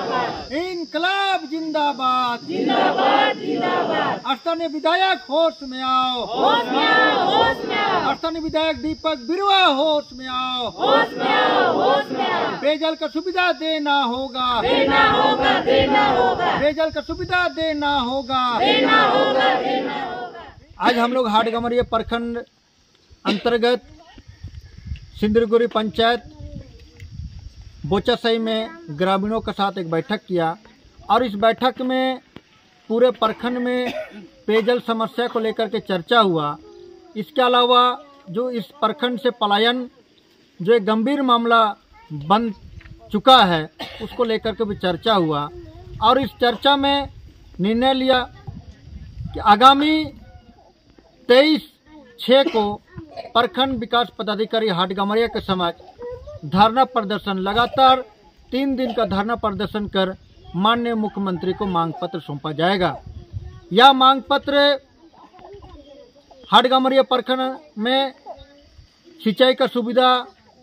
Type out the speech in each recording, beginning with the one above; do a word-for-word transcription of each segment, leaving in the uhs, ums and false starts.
इंकलाब जिंदाबाद जिंदाबाद जिंदाबाद। स्थानीय विधायक होश में आओ, होश में आओ, होश में आओ। स्थानीय विधायक दीपक बिरुआ होश में आओ, होश में आओ, होश में आओ। पेयजल का सुविधा देना होगा, देना होगा, देना होगा, पेयजल का सुविधा देना होगा, देना होगा, देना होगा। आज हम लोग हाटगमरिया प्रखंड अंतर्गत सिंदरगुरी पंचायत बोचासई में ग्रामीणों के साथ एक बैठक किया और इस बैठक में पूरे प्रखंड में पेयजल समस्या को लेकर के चर्चा हुआ। इसके अलावा जो इस प्रखंड से पलायन जो एक गंभीर मामला बन चुका है उसको लेकर के भी चर्चा हुआ और इस चर्चा में निर्णय लिया कि आगामी तेईस छः को प्रखंड विकास पदाधिकारी हाटगमरिया के समक्ष धरना प्रदर्शन लगातार तीन दिन का धरना प्रदर्शन कर माननीय मुख्यमंत्री को मांग पत्र सौंपा जाएगा। यह मांग पत्र हाटगमरिया प्रखंड में सिंचाई का सुविधा,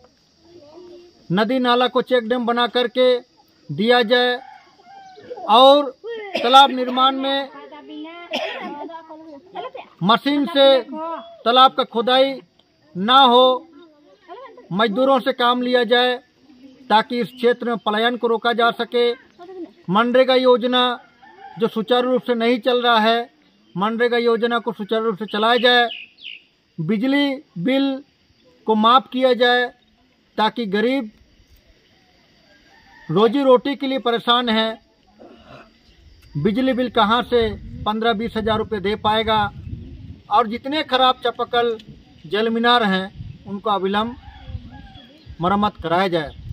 नदी नाला को चेक डैम बना करके दिया जाए और तालाब निर्माण में मशीन से तालाब का खुदाई ना हो, मजदूरों से काम लिया जाए ताकि इस क्षेत्र में पलायन को रोका जा सके। मनरेगा योजना जो सुचारू रूप से नहीं चल रहा है, मनरेगा योजना को सुचारू रूप से चलाया जाए। बिजली बिल को माफ़ किया जाए ताकि गरीब रोजी रोटी के लिए परेशान है, बिजली बिल कहाँ से पंद्रह बीस हज़ार रुपये दे पाएगा। और जितने खराब चापाकल जल मीनार हैं उनको अविलंब मरम्मत कराया जाए।